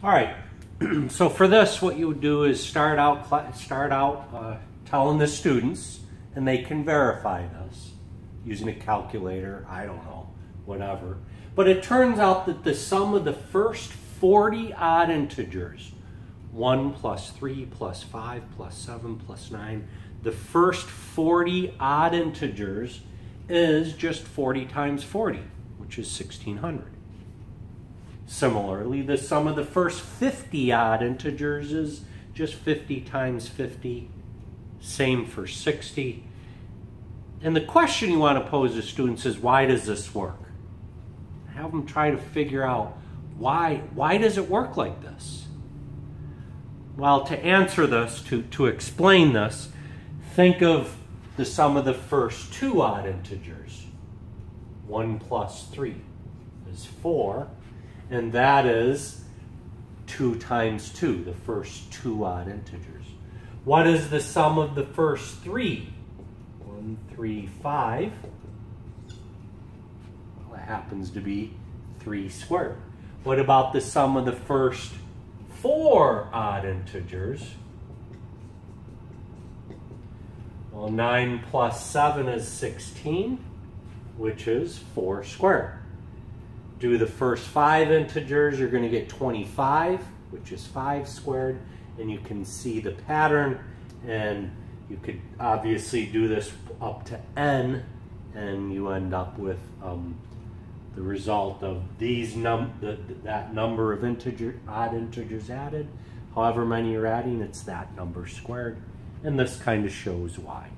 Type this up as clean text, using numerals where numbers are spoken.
All right, so for this, what you would do is start out telling the students, and they can verify this using a calculator, I don't know, whatever. But it turns out that the sum of the first 40 odd integers, 1 plus 3 plus 5 plus 7 plus 9, the first 40 odd integers is just 40 times 40, which is 1600. Similarly, the sum of the first 50 odd integers is just 50 times 50. Same for 60. And the question you want to pose to students is, why does this work? Have them try to figure out why does it work like this? Well, to answer this, to explain this, think of the sum of the first two odd integers. 1 plus 3 is 4. And that is 2 times 2, the first two odd integers. What is the sum of the first three? 1, 3, 5. Well, it happens to be 3 squared. What about the sum of the first 4 odd integers? Well, 9 plus 7 is 16, which is 4 squared. Do the first 5 integers, you're going to get 25, which is 5 squared, and you can see the pattern, and you could obviously do this up to n, and you end up with the result of these that number of odd integers added. However many you're adding, it's that number squared, and this kind of shows why.